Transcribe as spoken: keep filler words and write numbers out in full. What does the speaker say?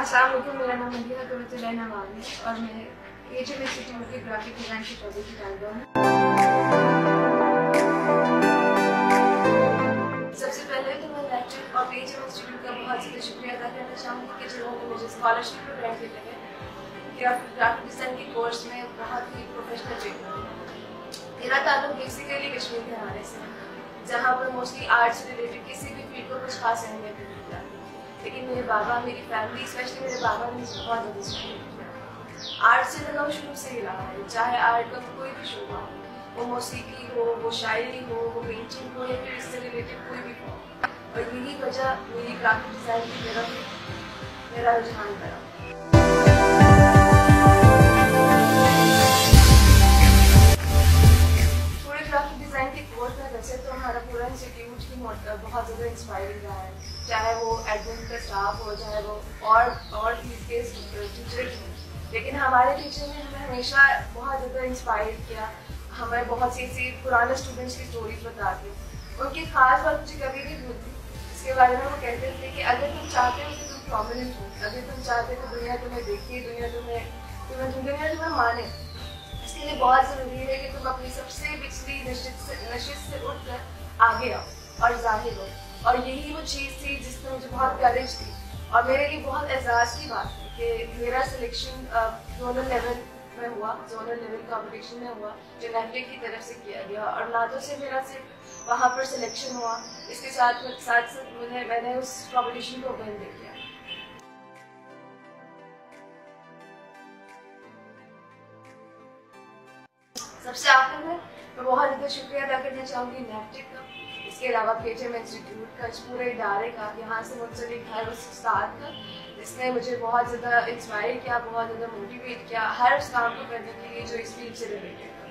अस्सलाम वालेकुम, मेरा नाम मदिहा कविता नवाज है और मैं एचएम इंस्टीट्यूट के ग्राफिक डिज़ाइन की पढ़ाई की तालिबा हूँ। सबसे पहले तो मैं लेक्चर और एचएम इंस्टीट्यूट का बहुत ज़्यादा शुक्रिया अदा करना चाहूँगी कि जिन्होंने मुझे स्कॉलरशिप पर ग्रांट देते हैं ग्राफिक डिज़ाइन के कोर्स में बहुत ही प्रोफेशनल ट्रेनिंग। मेरा ताल्लुक बेसिकली कश्मीर के हवाले से, जहाँ पर मोस्टली आर्ट से रिलेटेड किसी भी फील्ड को कुछ खास अहमियत नहीं मिलता, लेकिन मेरे बाबा, मेरी फैमिली, स्पेशली मेरे बाबा ने मुझे बहुत ज़्यादा सपोर्ट किया। आर्ट से लगाव शुरू से ही रहा है, चाहे आर्ट का कोई भी शोबा हो, वो मौसीकी हो, वो शायरी हो, वो पेंटिंग हो या फिर इससे रिलेटेड कोई भी फॉर्म, और यही वजह मेरी ग्राफिक डिज़ाइन की तरफ मेरा रुझान करा। वैसे तो हमारा पूरा इंस्टीट्यूट ही बहुत ज़्यादा इंस्पायरिंग रहा है, चाहे वो एडमिन का स्टाफ हो, चाहे वो और और के टीचर हो, लेकिन हमारे टीचर ने हमें हमेशा बहुत ज़्यादा इंस्पायर किया। हमें बहुत सी ऐसी पुराने स्टूडेंट्स की स्टोरीज बताते, उनकी खास बात मुझे कभी नहीं भूलती। इसके बारे में वो कहते थे कि अगर तुम चाहते हो कि तुम प्रोमिनेंट हो, अगर तुम चाहते हो कि दुनिया तुम्हें देखे, दुनिया तुम्हें तुम्हें दुनिया तुम्हें माने, इसके लिए बहुत ज़रूरी है कि तुम अपनी सबसे पिछली नशित से नशित से उठकर आगे आओ और जाहिर हो। और यही वो चीज़ थी जिसने मुझे बहुत करेज दी, और मेरे लिए बहुत एजाज़ की बात है कि मेरा सिलेक्शन जोनल लेवल में हुआ, जोनल लेवल कंपटीशन में हुआ, जो नेफलिक की तरफ से किया गया। और नादो से मेरा सिर्फ वहाँ पर सिलेक्शन हुआ, इसके साथ साथ साथ मैंने मैंने उस कॉम्पिटिशन को विन किया। सबसे आखिर में मैं बहुत ज़्यादा शुक्रिया अदा करना चाहूँगी नेफलिक का, इसके अलावा एचएम इंस्टीट्यूट का, इस पूरे इदारे का, यहाँ से मुंसलिक हर उस उस्ताद का जिसने मुझे बहुत ज़्यादा इंस्पायर किया, बहुत ज़्यादा मोटिवेट किया हर उस काम को करने के लिए जो इस फील्ड से रिलेटेड है।